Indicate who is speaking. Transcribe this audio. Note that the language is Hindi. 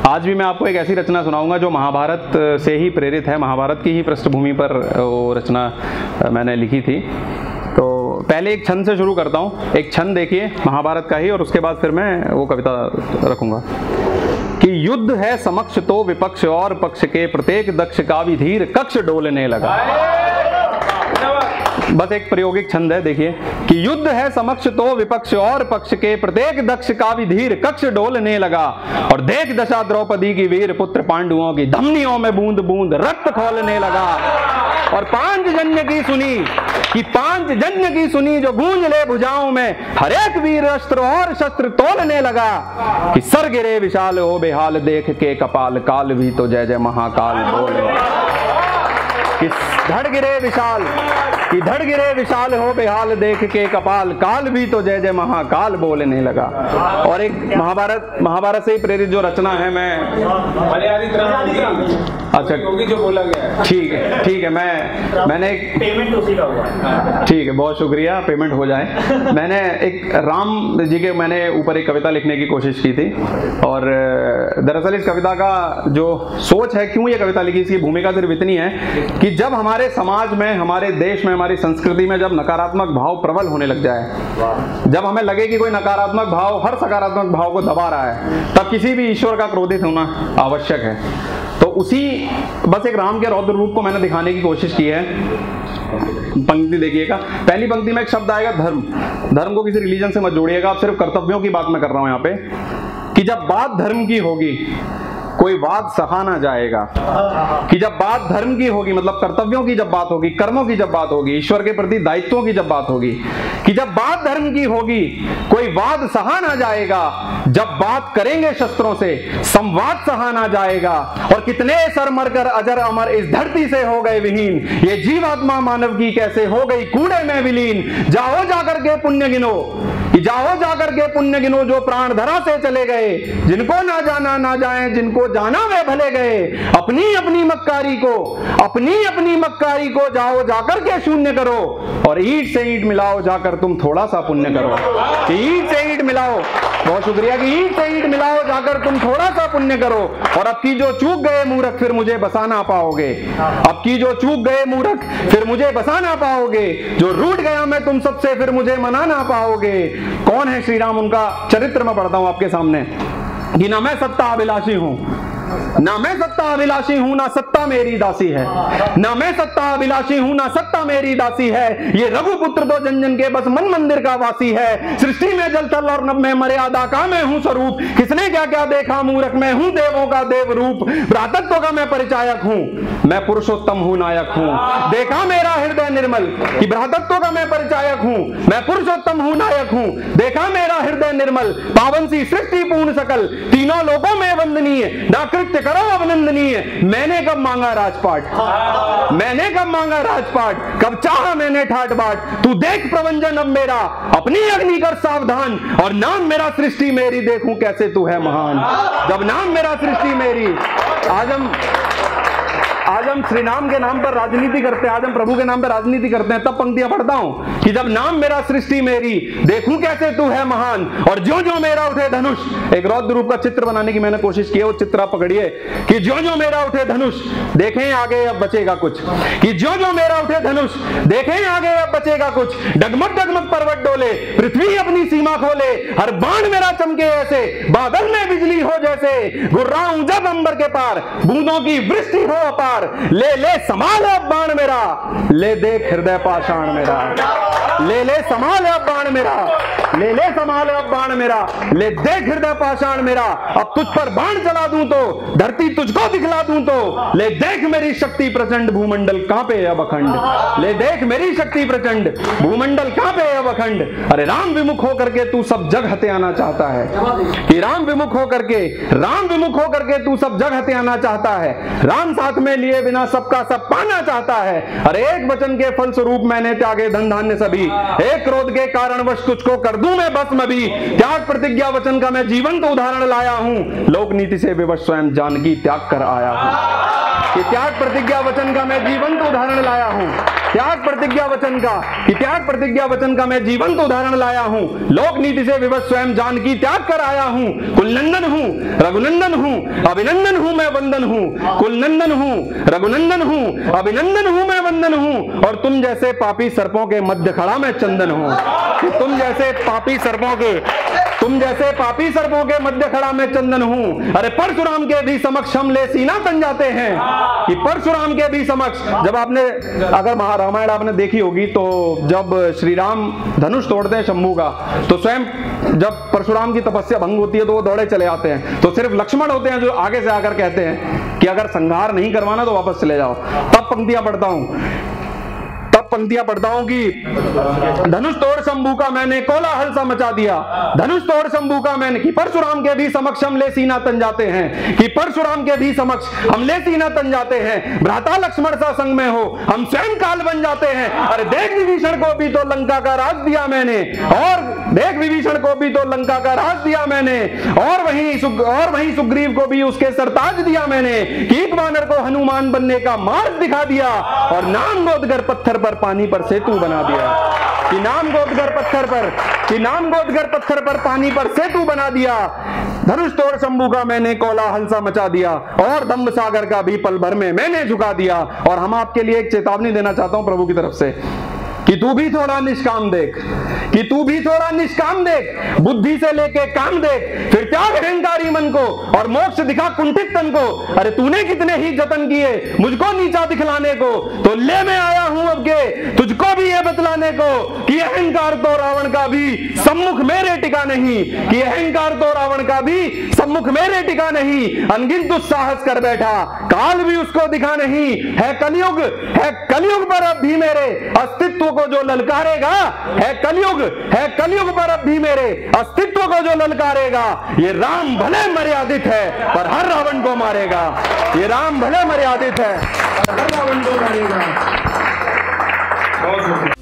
Speaker 1: आज भी मैं आपको एक ऐसी रचना सुनाऊंगा जो महाभारत से ही प्रेरित है, महाभारत की ही पृष्ठभूमि पर वो रचना मैंने लिखी थी। तो पहले एक छंद से शुरू करता हूँ, एक छंद देखिए महाभारत का ही, और उसके बाद फिर मैं वो कविता रखूंगा। कि युद्ध है समक्ष तो विपक्ष और पक्ष के, प्रत्येक दक्ष का भी धीर कक्ष डोलने लगा। बस एक प्रायोगिक छंद है, देखिए। कि युद्ध है समक्ष तो विपक्ष और पक्ष के, प्रत्येक दक्ष का भी धीर कक्ष डोलने लगा। और देख दशा द्रौपदी की, वीर पुत्र पांडवों की, धमनियों में बूंद बूंद रक्त खोलने लगा। और पांचजन्य की सुनी, कि पांचजन्य की सुनी जो गूंज ले भुजाओं में, हर एक वीर अस्त्र और शस्त्र तोलने लगा। कि सर गिरे विशाल हो बेहाल, देख के कपाल काल भी तो जय जय महाकाल बोले। कि धड़ गिरे विशाल, कि धड़ गिरे विशाल हो बेहाल, देख के कपाल काल भी तो जय जय महाकाल बोलने लगा। और एक महाभारत से ही प्रेरित जो रचना है, मैं अच्छा
Speaker 2: जो बोला गया,
Speaker 1: ठीक है, मैंने एक
Speaker 2: पेमेंट उसी का हुआ,
Speaker 1: ठीक है, बहुत शुक्रिया, पेमेंट हो जाए। मैंने एक राम जी के मैंने ऊपर एक कविता लिखने की कोशिश की थी, और दरअसल इस कविता का जो सोच है, क्यों ये कविता लिखी, इसकी भूमिका सिर्फ इतनी है कि जब हमारे समाज में, हमारे देश में, हमारी संस्कृति में जब नकारात्मक भाव प्रबल होने लग जाए, जब हमें लगे कि कोई नकारात्मक भाव हर सकारात्मक भाव को दबा रहा है, तब किसी भी ईश्वर का क्रोधित होना आवश्यक है। तो उसी बस एक राम के रौद्र रूप को मैंने दिखाने की कोशिश की है। पंक्ति देखिएगा, पहली पंक्ति में एक शब्द आएगा धर्म। धर्म को किसी रिलीजन से मत जोड़िएगा, आप सिर्फ कर्तव्यों की बात मैं कर रहा हूं यहाँ पे। कि जब बात धर्म की होगी कोई वाद सहा ना जाएगा। कि जब बात धर्म की होगी, मतलब कर्तव्यों की जब बात होगी, कर्मों की जब बात होगी, ईश्वर के प्रति दायित्वों की जब बात होगी, कि जब बात धर्म की होगी कोई वाद सहा ना जाएगा। जब बात करेंगे शस्त्रों से संवाद सहा ना जाएगा। और कितने सर मरकर अजर अमर इस धरती से हो गए विहीन, ये जीवात्मा मानव की कैसे हो गई कूड़े में विलीन। जाओ जाकर के पुण्य गिनो, जाओ जाकर के पुण्य गिनो जो प्राण धरा से चले गए। जिनको ना जाना ना जाए, जिनको जाना वे भले गए। अपनी अपनी मक्कारी को, अपनी अपनी मक्कारी को जाओ जाकर के शून्य करो। और ईंट से ईंट मिलाओ जाकर तुम थोड़ा सा पुण्य करो। ईंट से ईंट मिलाओ, बहुत शुक्रिया। कि ईंट से ईंट मिलाओ जाकर तुम थोड़ा सा पुण्य करो। और अब की जो चूक गए मूर्ख फिर मुझे बसा ना पाओगे। अब की जो चूक गए मूर्ख फिर मुझे बसा ना पाओगे। जो रूठ गया मैं तुम सबसे फिर मुझे मना ना पाओगे। कौन है श्री राम, उनका चरित्र मैं पढ़ता हूं आपके सामने। कि ना मैं सत्ता अभिलाषी हूं, ना मैं सत्ता अभिलाषी हूं, ना सत्ता मेरी दासी है। ना मैं सत्ता अभिलाषी हूं, ना सत्ता मेरी दासी है। ये रघुपुत्र तो जन जन के बस मन मंदिर का वासी है। सृष्टि में जल थल और नभ में मर्यादा का मैं हूं स्वरूप। किसने क्या क्या देखा मूर्ख, मैं हूं देवों का देव रूप। भ्रातत्व का मैं परिचायक हूं, मैं पुरुषोत्तम हूं नायक हूं। देखा मेरा हृदय निर्मल, कि भ्रातत्व का मैं परिचायक हूं, मैं पुरुषोत्तम हूं नायक हूं। देखा मेरा हृदय निर्मल, पावन सी सृष्टि पूर्ण सकल, तीनों लोगों में वंदनीय, ना कृत्य करो अभिनंदनीय। मैंने कब मांगा राजपाट, मैंने कब मांगा राजपाट, कब चाहा मैंने ठाट बाट। तू देख प्रवंजन अब मेरा, अपनी अग्नि कर सावधान। और नाम मेरा सृष्टि मेरी, देखूं कैसे तू है महान। जब नाम मेरा सृष्टि मेरी, आज हम श्री नाम के नाम पर राजनीति करते हैं, आज हम प्रभु के नाम पर राजनीति करते हैं, तब पंक्तियां पढ़ता हूं कि जब नाम मेरा सृष्टि मेरी, देखूं कैसे तू है महान। और ज्यों ज्यों मेरा उठे धनुष, एक रौद्र रूप का चित्र बनाने की मैंने कोशिश की है, वो चित्र आप पकड़िए। कि ज्यों ज्यों मेरा उठे धनुष, देखें आगे अब बचेगा कुछ। कि ज्यों ज्यों मेरा उठे धनुष, देखें आगे अब बचेगा कुछ। डगमग डगमग पर्वत डोले, पृथ्वी अपनी सीमा खोले। हर बाण मेरा चमके ऐसे, बादल में बिजली हो जैसे। गुर्राऊं जब अंबर के पार, बूंदों की वृष्टि हो अपार। ले ले संभाल अब बाण मेरा, ले देख हृदय पाषाण मेरा। ले ले संभाल अब बाण मेरा, ले ले संभाल अब बाण मेरा। ले देख हृदय पाषाण मेरा। अब तुझ पर बाण चला दूं तो, धरती तुझको दिखला दूं तो। ले देख मेरी शक्ति प्रचंड, भूमंडल कांपे अब अखंड। ले देख मेरी शक्ति प्रचंड, भूमंडल कांपे अब अखंड। अरे राम विमुख होकर के तू सब जग हते आना चाहता है। कि राम विमुख होकर के, राम विमुख होकर के तू सब जग हते आना चाहता है। राम साथ में लिए बिना सबका सब पाना चाहता है। अरे एक वचन के फल स्वरूप मैंने त्यागे धन धान्य सभी। एक क्रोध के कारणवश तुझको कर दूं मैं भस्म भी। त्याग प्रतिज्ञा वचन का मैं जीवंत उदाहरण लाया हूं। लोक नीति से विवश स्वयं जानकी त्याग कर आया हूं। कि त्याग प्रतिज्ञा वचन का मैं जीवंत उदाहरण लाया हूं। त्याग प्रतिज्ञा वचन का, कि त्याग प्रतिज्ञा वचन का मैं जीवंत उदाहरण लाया हूं। लोक नीति से विवश स्वयं जानकी त्याग कर आया हूं। कुलनंदन हूं, रघुनंदन हूं, अभिनंदन हूं, मैं वंदन हूं। कुलनंदन हूं, रघुनंदन हूं, अभिनंदन हूं, मैं वंदन हूं। और तुम जैसे पापी सर्पों के मध्य खड़ा मैं चंदन हूं। कि तुम जैसे पापी सर्पों के मध्य खड़ा मैं चंदन हूं। अरे परशुराम के भी समक्ष हम ले सीना तन जाते हैं। कि परशुराम के भी समक्ष, जब आपने अगर रामायण आपने देखी होगी तो जब श्री राम धनुष तोड़ते हैं शंभू का, तो स्वयं जब परशुराम की तपस्या भंग होती है तो वो दौड़े चले आते हैं। तो सिर्फ लक्ष्मण होते हैं जो आगे से आकर कहते हैं कि अगर संहार नहीं करवाना तो वापस चले जाओ। तब पंक्तियां पढ़ता हूं कि धनुष तोड़ शंभू का मैंने कोलाहल सा मचा दिया। धनुष तोड़ शंभू का मैंने, कि परशुराम के भी समक्ष हम ले सीना तन जाते हैं। कि परशुराम के भी समक्ष हम ले सीना तन जाते हैं। भ्राता लक्ष्मण सा संग में हो हम स्वयं काल बन जाते हैं। अरे देख विभीषण को भी तो लंका का राज दिया मैंने, और देख विभीषण को भी तो लंका का राज दिया मैंने। और वहीं सुग्रीव को भी उसके सरताज दिया मैंने। कीट वानर को हनुमान बनने का मार्ग दिखा दिया। और नाम गोदगर पत्थर पर पानी पर सेतु बना दिया। कि नाम गोदगर पत्थर पर पानी पर सेतु बना दिया। धनुष तोड़ शंभू का मैंने कोलाहल सा मचा दिया। और दम्भ सागर का भी पल भर में मैंने झुका दिया। और हम आपके लिए एक चेतावनी देना चाहता हूं प्रभु की तरफ से, कि तू भी थोड़ा निष्काम देख, कि तू भी थोड़ा निष्काम देख। बुद्धि से लेके काम देख, फिर त्याग अहंकारी मन को और मोक्ष दिखा कुंठित तन को। अरे तूने कितने ही जतन किए मुझको नीचा दिखलाने को, तो ले मैं आया हूं अब के तुझको भी ये बतलाने को कि अहंकार तो रावण का भी सम्मुख मेरे टिका नहीं। कि अहंकार तो रावण का भी सम्मुख मेरे टिका नहीं। अनगिनत दुस्साहस कर बैठा काल भी उसको दिखा नहीं। है कलयुग पर अब भी मेरे अस्तित्व को जो ललकारेगा। है कलयुग पर अब भी मेरे अस्तित्व को जो ललकारेगा। ये राम भले मर्यादित है पर हर रावण को मारेगा। ये राम भले मर्यादित है पर हर रावण को मारेगा। बहुत